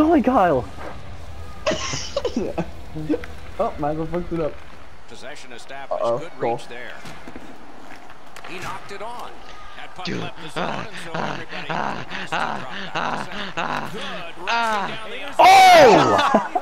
golly, Kyle. Oh, Michael fucked it up. Possession established. Good Goal. reach there. He knocked it on. That puck left the zone, and so everybody has to drop back to center. Good racing down the ice. Oh!